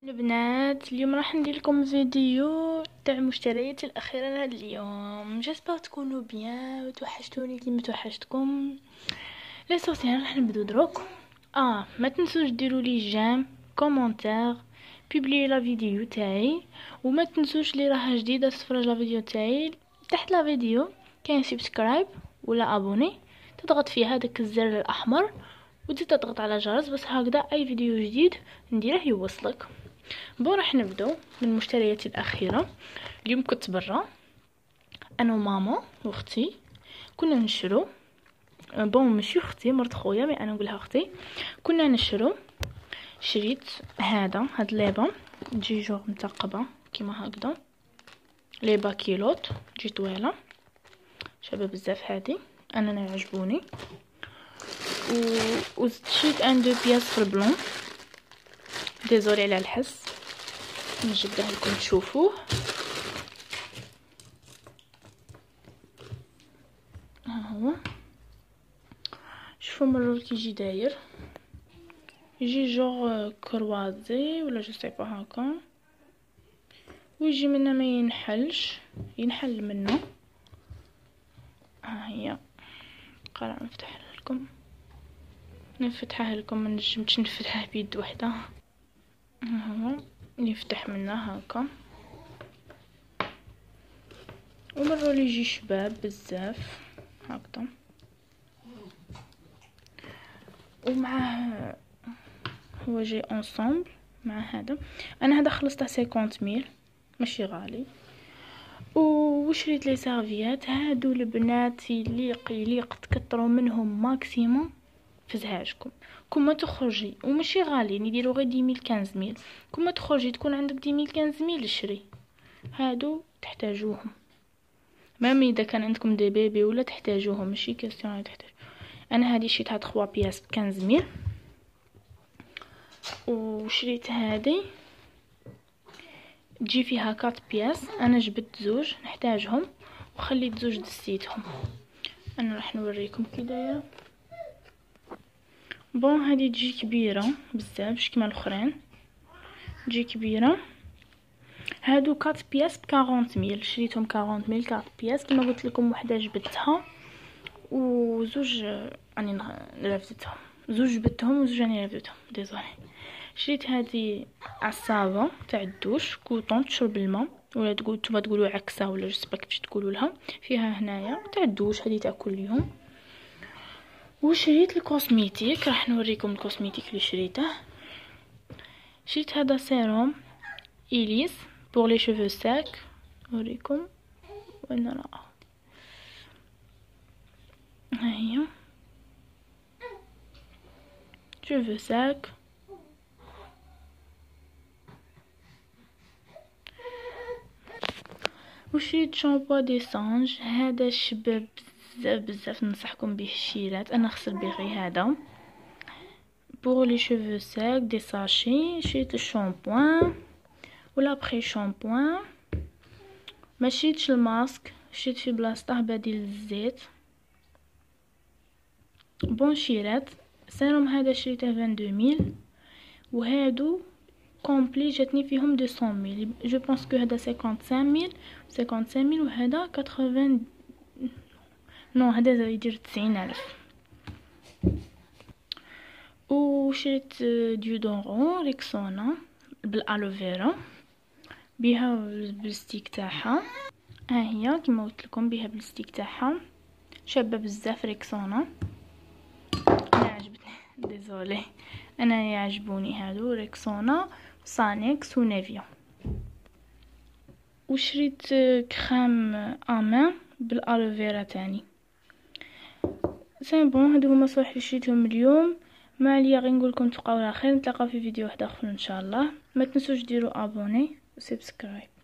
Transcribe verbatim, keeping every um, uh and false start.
البنات اليوم راح ندير لكم فيديو تاع مشترياتي الاخيره لهذا اليوم. جيسبر تكونوا بيان وتوحشتوني كيما توحشتكم. لي سوسيال راح نبدو دروك. اه ما تنسوش ديروا لي جيم كومونتير بوبلي لا فيديو تاعي، وما تنسوش اللي راها جديده تتفرج لا فيديو تاعي تحت لا فيديو كاين سبسكرايب ولا ابوني، تضغط فيه هذاك الزر الاحمر وتزيد تضغط على جرس باش هكذا اي فيديو جديد نديره يوصلك. بون راح نبداو من مشترياتي الاخيره. اليوم كنت برا انا وماما واختي كنا نشرو، بون ماشي اختي مرت خويا مي انا نقولها اختي، كنا نشرو. شريت هذا هاد ليبا تجي جوغ مثقبه كيما هكذا، ليبا كيلوت تجي طويله شابه بزاف، هادي انا نعجبوني. و وشريت ان دو بياس في البلون، ديزولي على الحس نجبده لكم تشوفوه. ها هو شوفوا مرور كي يجي داير، يجي جوغ كروازي ولا جو سي با هكا، ويجي منه ما ينحلش، ينحل منه. ها هي قرع نفتح لكم، نفتحها لكم ما نجمش نفتحها بيد وحده. ها هو يفتح منه هكا، ومرة يجي شباب بزاف هكذا، ومعه هو جاي انصامبل مع هذا. انا هذا خلصته خمسين ميل ماشي غالي. وشريت لي سيرفيات هادو البنات يليق يليق تكثروا منهم ماكسيموم في زهاجكم. كون ما تخرجي وماشي غاليين يديروا غير عشرة ميل خمسطاش ميل، كون ما تخرجي تكون عندك عشرة ميل خمسطاش ميل شري هادو تحتاجوهم. مام اذا كان عندكم دي بيبي ولا تحتاجوهم ماشي كاستيون تحتاج. انا هذه شريتها ثلاثة بياس ب خمسطاش ميل، وشريت هذه تجي فيها أربعة بياس، انا جبت زوج نحتاجهم وخليت زوج دسيتهم. انا راح نوريكم كي دايره. بون هذه تجي كبيره بزاف مش كيما الاخرين، تجي كبيره. هادو أربعة بياس ب أربعين ميل، شريتهم أربعين ميل أربعة بياس كما قلت لكم. وحده جبتها وزوج راني رفدتهم، زوج جبتهم وزوج راني رفدتهم ديزولي. شريت هذه عصابه تاع الدوش كوطون تشرب الماء، ولا تقول نتوما تقولوا عكسه ولا جسبك باش تقولوا لها، فيها هنايا تاع الدوش هذه تاع كل يوم. وشريت الكوسميتيك، راح نوريكم الكوسميتيك اللي شريته. شريت هذا سيروم إليس بور لي شيفو ساك، نوريكم وين راه. ها هي شيفو ساك. وشريت شامبو ديسانج، هذا شباب بزاف بزاف ننصحكم به الشيرات، انا خسر به غير هذا بور لي شيفو ساك دي ساشي. شريت الشامبوان ولا بري شامبوان، ما شريتش الماسك، شريت في بلاصته بديل الزيت. بون شيرات سيروم هذا شريته اثنين وعشرين ميل، وهادو كومبلي جاتني فيهم مئتين ميل. جو بونس كو هذا خمسة وخمسين ميل خمسة وخمسين ميل، وهذا ثمانين نو هذا يدير تسعين الف. وشريت ديودورون ريكسونا بالالوفيرا بها بالستيك تاعها. ها هي كما قلت لكم بها بالستيك تاعها شابه بزاف ريكسونا. انا عجبتني ديزولي، انا يعجبوني هادو ريكسونا سانيكس ونيفيا. وشريت كريم امان بالالوفيرا تاني. سي بون هادو هما صح اللي شريتهم اليوم. ما عليا غير نقول لكم تبقاو على خير، نتلاقاو في فيديو واحد اخر ان شاء الله. ما تنسوش ديروا ابوني وسبسكرايب.